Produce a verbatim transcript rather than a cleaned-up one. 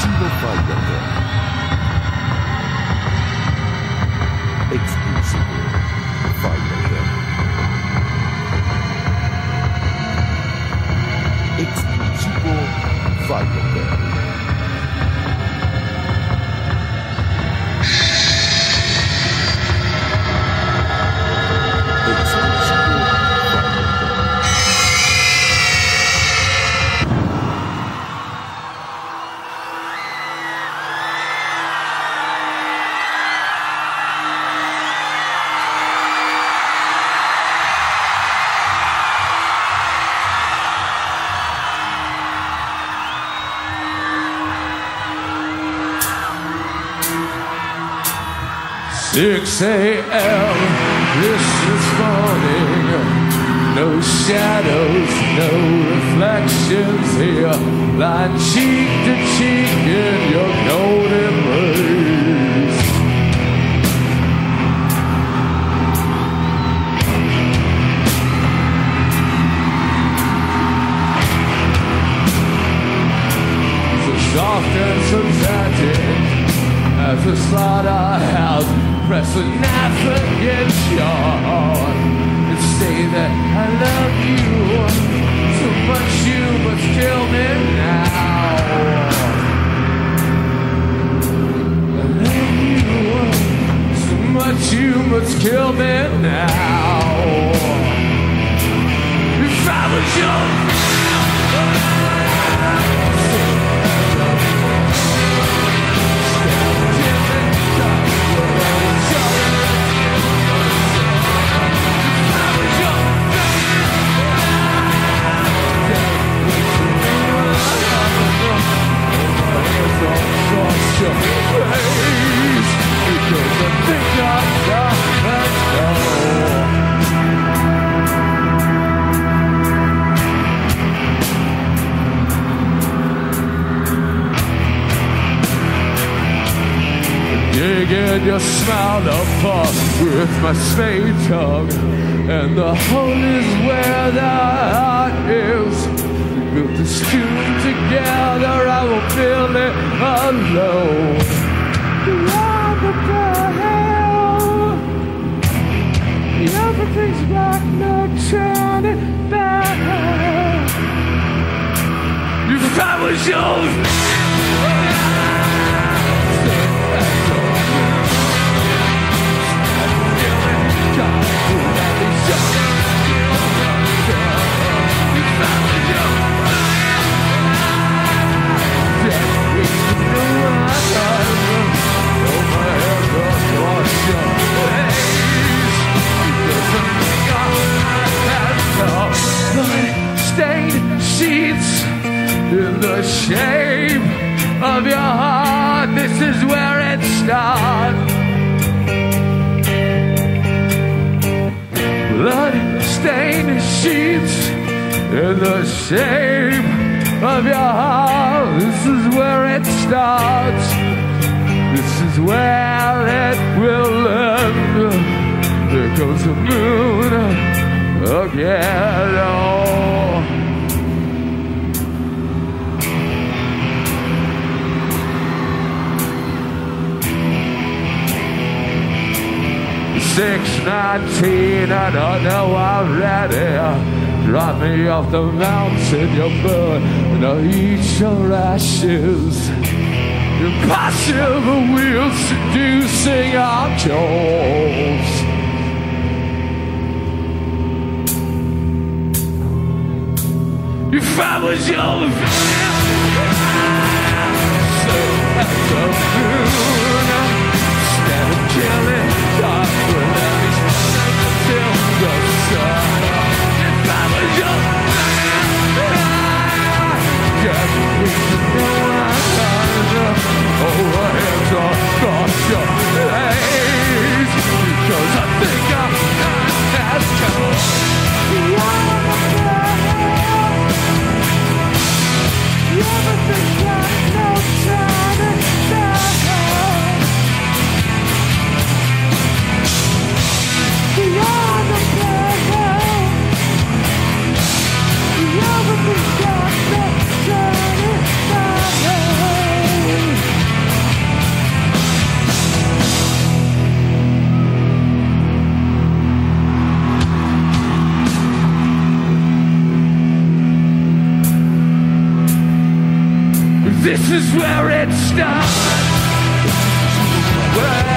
Exclusivo Fire Girl. Exclusivo Fire Girl. Exclusivo Fire Girl. six a m this is morning. No shadows, no reflections here. Lying cheek to cheek in your golden rays. So soft and so tragic as a slaughterhouse. Press a knife against your heart and say that I love you so much you must kill me now. I love you so much you must kill me now. If I was young, digging your smile apart with my spade tongue, and the hole is where the heart is. We built this tune together, I will build it alone. Beyond the hell, everything's back, no turning back. If I was yours, stained sheets in the shape of your heart. This is where it starts. Blood-stained sheets in the shape of your heart. This is where it starts. This is where it will end. There goes the moon again. Oh. six nineteen, I don't know already. Drop me off the mountain, you'll burn, and I'll eat your ashes. Impossible will seducing our jaws. If I was your so at the moon, instead of killing God, will let me till the sun. If I was your yes, we should know I'm oh, our hands are across your legs, because I think I'm as cold. Everything's got no turning back. Beyond the pale, This is where it starts. Where